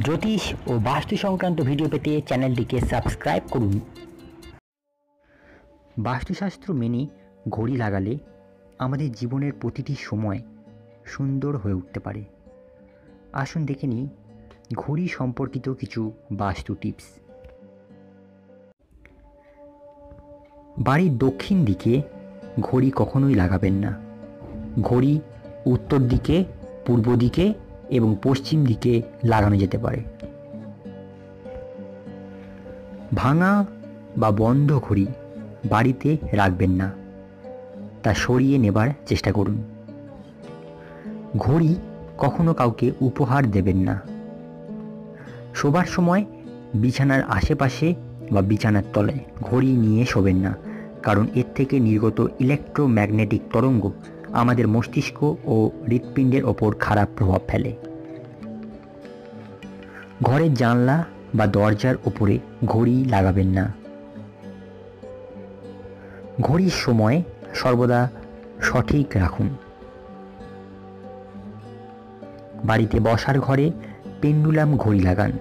জ্যোতিষ ও বাস্তু সংক্রান্ত ভিডিও পেতে চ্যানেলটিকে সাবস্ক্রাইব করুন। বাস্তুশাস্ত্র মেনে ঘড়ি লাগালে আমাদের জীবনের প্রতিটি সময় সুন্দর হয়ে উঠতে পারে। আসুন দেখে নিই ঘড়ি সম্পর্কিত কিছু বাস্তু টিপস। বাড়ির দক্ষিণ দিকে ঘড়ি কখনোই লাগাবেন না। ঘড়ি উত্তর দিকে, পূর্ব দিকে এবং পশ্চিম দিকে লাগানো যেতে পারে। ভাঙা বা বন্ধ ঘড়ি বাড়িতে রাখবেন না, তা সরিয়ে নেবার চেষ্টা করুন। ঘড়ি কখনো কাউকে উপহার দেবেন না। শোবার সময় বিছানার আশেপাশে বা বিছানার তলায় ঘড়ি নিয়ে শোবেন না, কারণ এর থেকে নির্গত ইলেকট্রোম্যাগনেটিক তরঙ্গ আমাদের মস্তিষ্ক ও হৃৎপিণ্ডের ওপর খারাপ প্রভাব ফেলে। ঘরের জানলা বা দরজার ওপরে ঘড়ি লাগাবেন না। ঘড়ির সময় সর্বদা সঠিক রাখুন। বাড়িতে বসার ঘরে পেন্ডুলাম ঘড়ি লাগান।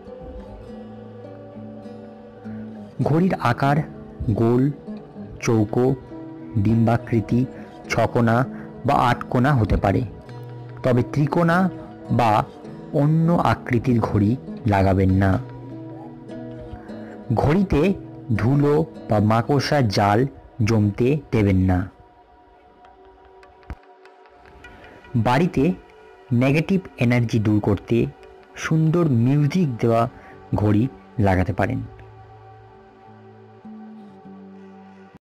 ঘড়ির আকার গোল, চৌকো, ডিম্বাকৃতি, ছকোনা বা আটকোনা হতে পারে, তবে ত্রিকোণা বা অন্য আকৃতির ঘড়ি লাগাবেন না। ঘড়িতে ধুলো বা মাকড়সার জাল জমতে দেবেন না। বাড়িতে নেগেটিভ এনার্জি দূর করতে সুন্দর মিউজিক দেওয়া ঘড়ি লাগাতে পারেন।